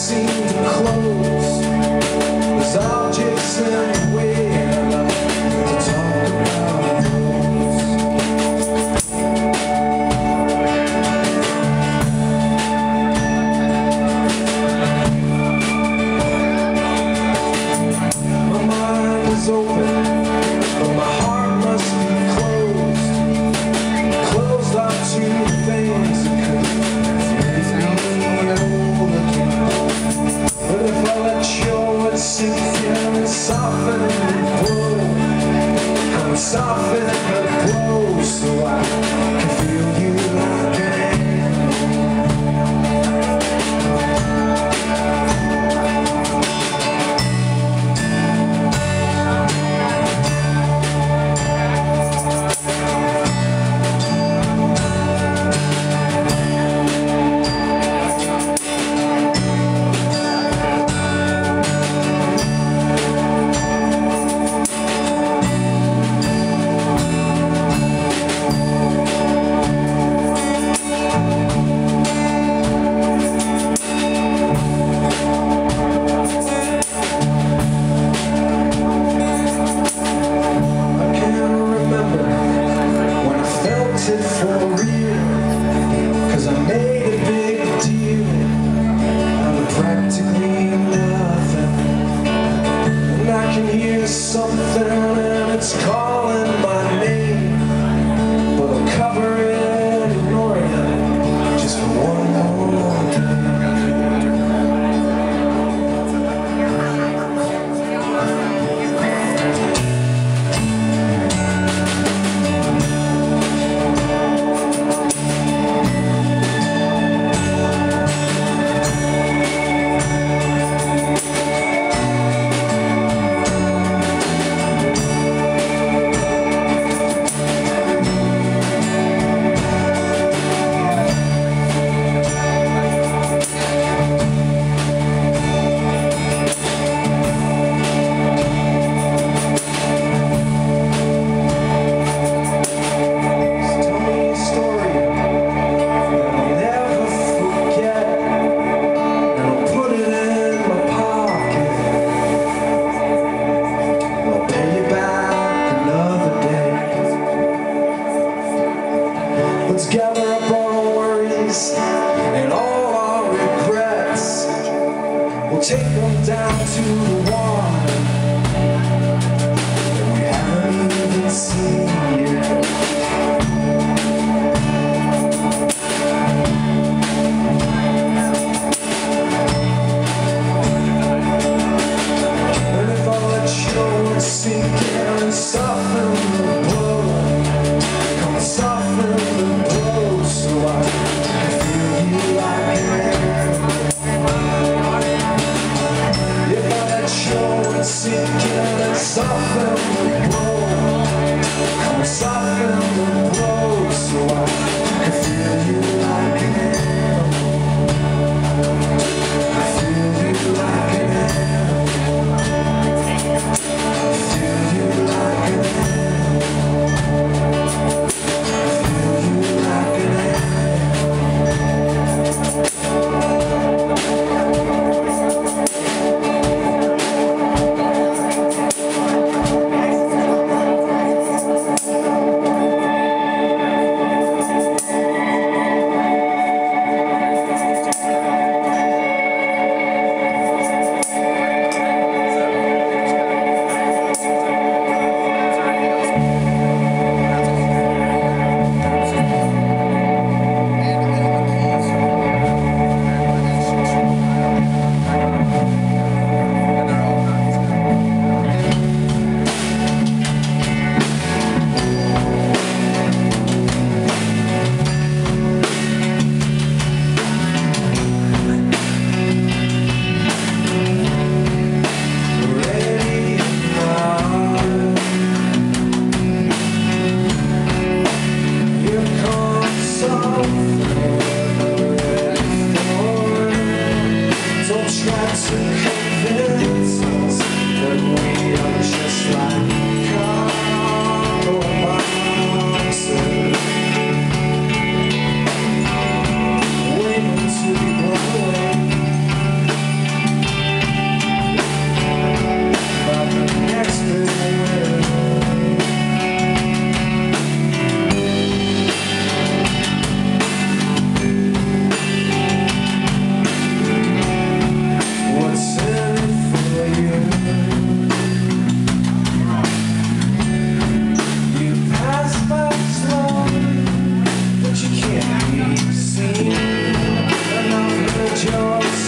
seem to close. There's objects in the way I like to talk about those. My mind is open, but my heart must be closed. Closed off to things that could leave me whole again. But if I let your words sink in and soften and blow, come and soften and blow, so I can feel you like an something and it's calling my name, but I'll cover it and ignore it just for one more day. Let's gather up all our worries and all our regrets. We'll take them down to the water that we haven't even seen yet. And if I let your words sink in and soften the blow, come and soften the blow, so I can feel you like an if I let your words sink in and soften the blow,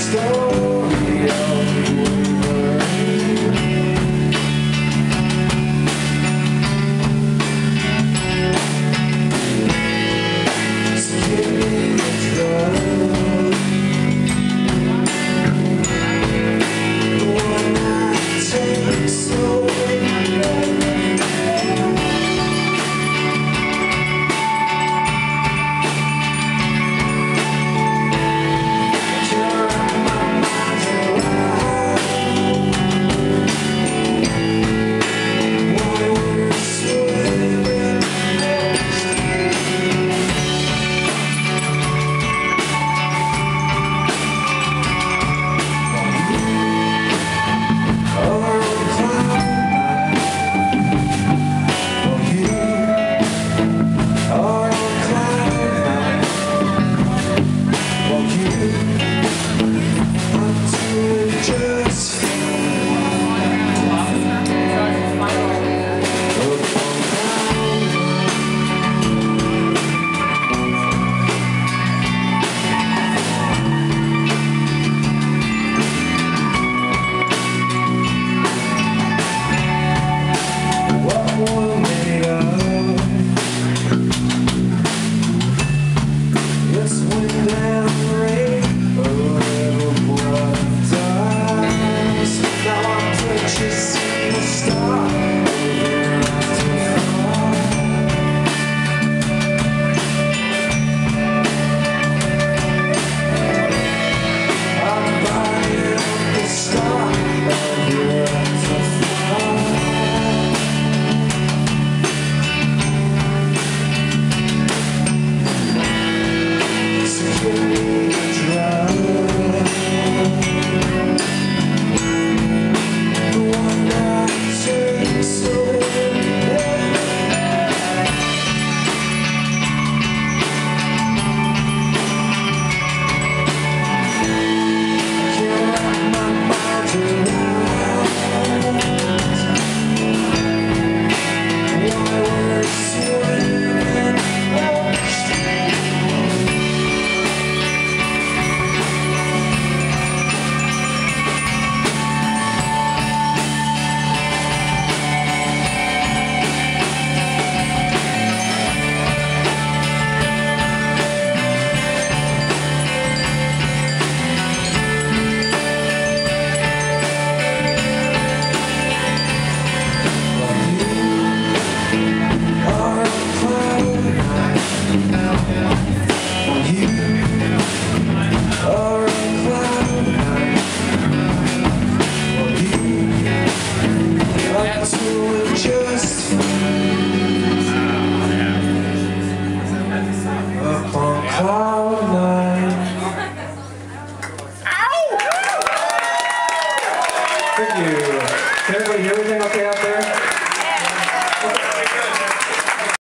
stone.